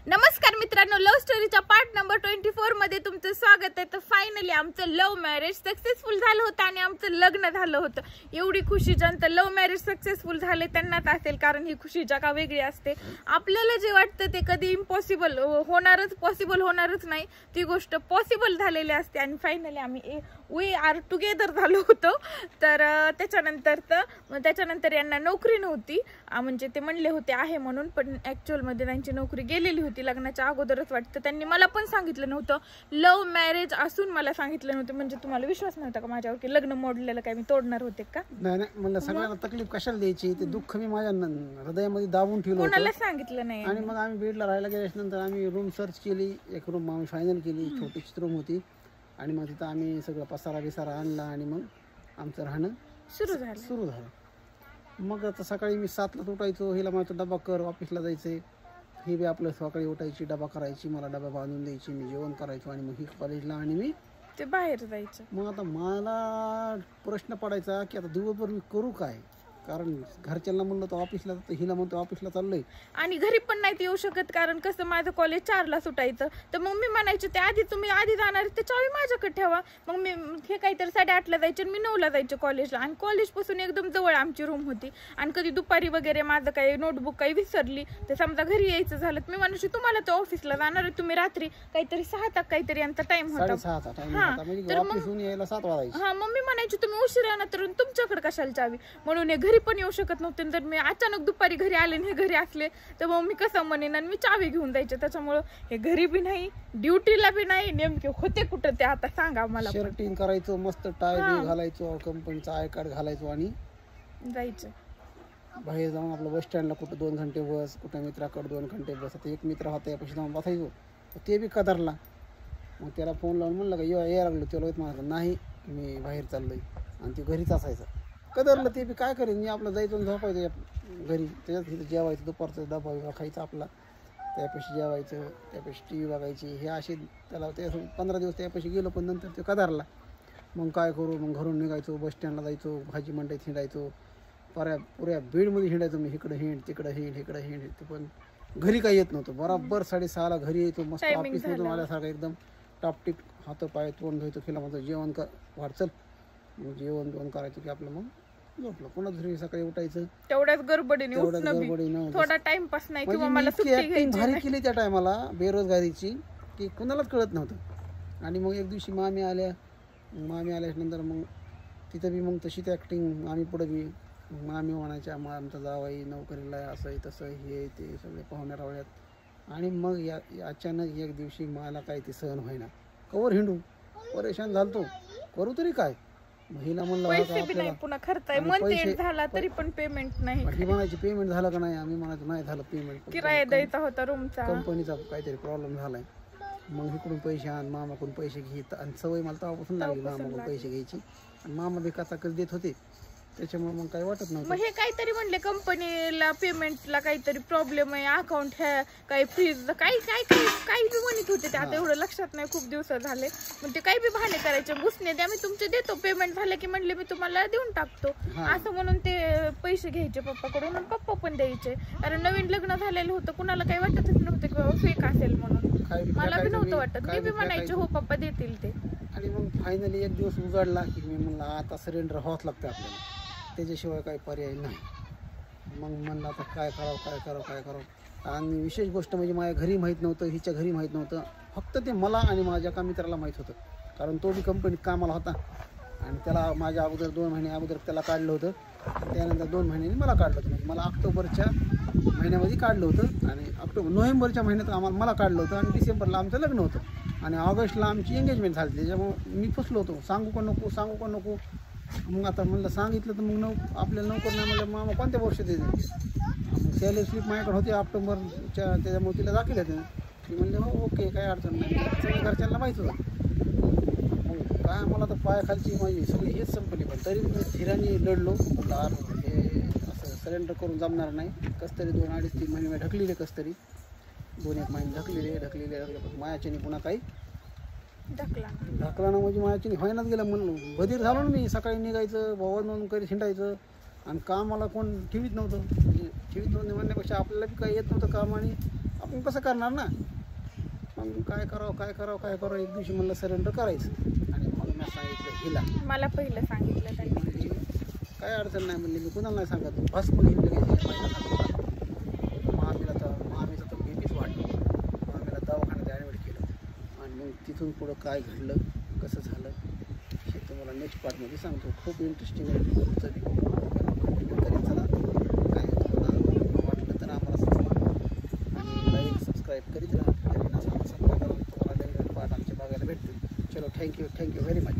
नमस्कार मित्रांनो, love स्टोरीच्या part number 24 मध्ये तुमचं स्वागत आहे. तर फायनली आमचं लव्ह मॅरेज सक्सेसफुल झालं होतं आणि आमचं लग्न झालं होतं. एवढी खुशी ज्यांचं लव्ह मॅरेज सक्सेसफुल झाले त्यांनाच असेल, कारण ही खुशी जगा वेगळी असते. आपल्याला जे वाटतं ते कधी इम्पॉसिबल पॉसिबल होणारच नाही, ती गोष्ट पॉसिबल झालेली असते. आणि फायनली आम्ही वी आर टुगेदर झालो होतो. तर त्याच्यानंतर यांना नोकरी नव्हती, म्हणजे ते म्हणले होते आहे म्हणून, पण ऍक्च्युअल मध्ये त्यांची नोकरी गेलेली होती लग्नाच्या अगोदरच वाटतं. त्यांनी मला पण सांगितलं नव्हतं, लव्ह मॅरेज असून मला सांगितलं नव्हतं. म्हणजे तुम्हाला विश्वास नव्हता का माझ्यावर की लग्न मोडलेलं काय मी तोडणार होते का? नाही, मला सगळ्यांना तकलीफ कशाला द्यायची, ते दुःख मी माझ्या हृदयामध्ये दाबून ठेवलं होतं. कोणाला सांगितलं नाही. आणि मग आम्ही बीडला राहायला गेल्यानंतर आम्ही रूम सर्च केली, एक रूम आम्ही फायनल केली, छोटीच रूम होती. आणि मग तिथं आम्ही सगळं पसारा आणला आणि मग आमचं राहणं सुरू झालं. मग आता सकाळी मी 7ला उठायचो, हिला माझा डबा कर, ऑफिसला जायचे. ही बी आपलं सकाळी उठायची, डबा करायची, मला डबा बांधून द्यायची, मी जेवण करायचो आणि मग ही कॉलेजला आणि मी ते बाहेर जायचं. मग आता मला प्रश्न पडायचा की आता दिवसभर मी करू काय, कारण घरच्यांना म्हणलं तर ऑफिसला, तर हिला म्हणतो ऑफिसला चाललोय आणि घरी पण नाही येऊ शकत, कारण कसं माझं कॉलेज 4ला सुटायचं. तर मग मी म्हणायचे ते आधी तुम्ही आधी जाणार ते चावी माझ्याकडे ठेवा. मग मी हे काहीतरी 8:30ला जायचे आणि मी 9ला जायचे कॉलेजला. आणि कॉलेजपासून एकदम जवळ आमची रूम होती. आणि कधी दुपारी वगैरे माझं काही नोटबुक काही विसरली तर समजा घरी यायचं झालं, मी म्हणायचे तुम्हाला तर ऑफिसला जाणार आहे, तुम्ही रात्री काहीतरी 6 काहीतरी यांचा टाइम होता. 6:30 तर ऑफिसहून यायला 7 वाजायचे. हा, मग मी म्हणायचे तुम्ही उशीर येणार तर तुमच्याकडे कशाला चावी, म्हणून हे घरी पण येऊ शकत नव्हते. तर मी अचानक दुपारी घरी आले आणि हे घरी असले तर मग मी कसं म्हणेन, आणि मी चावी घेऊन जायचे. त्याच्यामुळं हे घरी बी नाही, ड्युटीला बी नाही, नेमके होते कुठं ते आता सांगा मला. शर्टिंग करायचो, मस्त टाय बी घालायचो, कंपनीचा आय कार्ड घालायचो आणि जायचं बाहेर जाऊन आपलं बस स्टँडला कुठं 2 घंटे बस, कुठं मित्राकडे 2 घंटे बस. आता एक मित्र होता यापाशी जाऊन बसायचो, ते बी कदरला. मग त्याला फोन लावून म्हणलं का यायला लागलो, त्याला म्हणाला नाही मी बाहेर चाललोय, आणि ते घरीच असायचं. कदरलं ते बी काय करेन, मी आपलं जायचं झोपायचं घरी, त्याच्यात तिथं जेवायचं, दुपारचं डबा खायचं आपला, त्यापाशी जेवायचं, त्यापाशी टी व्ही बघायची. हे असे त्याला ते 15 दिवस त्यापाशी गेलो, पण नंतर ते कदरला. मग काय करू, मग घरून निघायचो, बस स्टँडला जायचो, भाजी मंडईत हिंडायचो, पुऱ्या बीडमध्ये हिंडायचो मी, इकडं हिंड तिकडं हिंड. ते पण घरी काही येत नव्हतं. बरोबर 6:30ला घरी यायचो, मस्त ऑफिसमधून आल्यासारखं एकदम टापटीप हात पाय तोंड धुवायचो. केला माझं जेवण कर वाटचल, मग जेवण करायचं की आपलं मग झोपलं. पुन्हा दुसरी सकाळी उठायचं, तेवढ्याच गडबडीने थोडा टाइमपास नाही किंवा मला सुट्टी घ्यायची. भारी केली त्या टायमाला बेरोजगारीची की कुणालाच कळत नव्हतं. आणि मग एक दिवशी मामी आल्यानंतर मग तिथं बी मग तशीच ॲक्टिंग, आम्ही पुढं बी मामी म्हणायच्या, मग आमचा जावाई नोकरीला आहे, असं तसं हे ते सगळे पाहुण्या रावळ्यात. आणि मग अचानक एक दिवशी मला काय ते सहन व्हायना, कवर हिंडू परेशान झालतो, करू तरी काय. महिला म्हणलं पुन्हा खर्च मंथ झाला तरी पण पेमेंट नाही. ही म्हणायची पेमेंट झालं का नाही, आम्ही म्हणायचो नाही झालं पेमेंट, किराया द्यायचा होता रूमचा, कंपनीचा काहीतरी प्रॉब्लेम झालाय. मग इकडून पैसे आण, मामाकडून पैसे घेत, आणि सवय मला तेव्हापासून लागली मामाकडून पैसे घ्यायची. आणि मामा बी कचाकच देत होते, त्याच्यामुळे मग काही वाटत नव्हतं. मग हे काहीतरी म्हणले कंपनीला पेमेंटला काहीतरी प्रॉब्लेम आहे, अकाउंट ह्या काही फ्रीज काही बी म्हणत होते ते. आता एवढं लक्षात नाही, खूप दिवस झाले. मग ते काही बी बहाणे करायचे, घुसणे द्या मी तुमचे देतो, पेमेंट झाले की म्हणले मी तुम्हाला देऊन टाकतो, असं म्हणून ते पैसे घ्यायचे पप्पाकडून, आणि पप्पा पण द्यायचे. कारण नवीन लग्न झालेलं होतं, कुणाला काही वाटतच नव्हतं की बाबा फेक असेल म्हणून. मला बी नव्हतं वाटत, मी बी म्हणायचे हो पप्पा देतील ते. आणि मग फायनली एक दिवस उजाडला की मी म्हणलं आता सरेंडर व्हावंच लागतं आपल्याला, त्याच्याशिवाय काही पर्याय नाही. मग म्हणलं आता काय करावं. आणि विशेष गोष्ट म्हणजे माझ्या घरी माहीत नव्हतं, हिच्या घरी माहीत नव्हतं, फक्त ते मला आणि माझ्या एका मित्राला माहीत होतं. कारण तो बी कंपनीत कामाला होता, आणि त्याला माझ्या अगोदर 2 महिने अगोदर त्याला काढलं होतं, त्यानंतर 2 महिन्यांनी मला काढलं होतं. म्हणजे मला ऑक्टोबरच्या महिन्यामध्ये काढलं होतं, आणि नोव्हेंबरच्या महिन्यात मला काढलं होतं, आणि डिसेंबरला आमचं लग्न होतं, आणि ऑगस्टला आमची एंगेजमेंट झाली. त्याच्यामुळे मी फसलो होतो, सांगू का नको. मग आता म्हणलं सांगितलं तर मग आपल्याला नोकर नाही म्हणलं, मामा कोणत्या वर्ष देते. मग सॅलरी स्लिप माझ्याकडे होते ऑक्टोबरच्या, त्याच्यामुळे तिला दाखवलं ते. ती म्हणले हो ओके काही अडचण नाही, सगळं घरच्यांना माहीत होतं. मग काय मला तर पायाखालची माझी सगळी हेच संपली. पण तरी मी धीराने लढलो, हे असं सरेंडर करून जमणार नाही. कसतरी 2, 2.5, 3 महिने ढकलेले, कसतरी 2-1 महिने ढकलेले. मायाच्याने पुन्हा काही ढकला ना, म्हणजे माझ्याची व्हायनाच गेलं. म्हणून बधीर झालो ना मी. सकाळी निघायचं, भावा नोंद करीत हिंडायचं, आणि कामाला कोण ठेवीत नव्हतं. म्हणजे ठेवीत नव्हतं म्हणण्यापेक्षा आपल्याला बी काही येत नव्हतं काम, आणि आपण कसं करणार ना. मग काय करावं एक दिवशी म्हणलं सरेंडर करायचं. आणि मग मी सांगितलं हिला, मला पहिलं सांगितलं त्यांनी. म्हणजे काय अडचण नाही म्हणली, मी कुणाला नाही सांगत. बस पण हिंड मामीचा तर बीपीच वाढलं. मामीला दवाखान्यात ॲडमिट केलं आणि मग तिथून पुढं काय घडलं, कसं झालं हे तुम्हाला नेक्स्ट पार्टमध्ये सांगतो. खूप इंटरेस्टिंग आहे तुमचं बी. करीत चला, काय तुम्हाला वाटलं तर आम्हाला सुचवा आणि लाईक सबस्क्राईब करीत राहा. तुम्हाला नवीन पार्ट आमचे बघायला भेटतील. चलो, थँक्यू व्हेरी मच.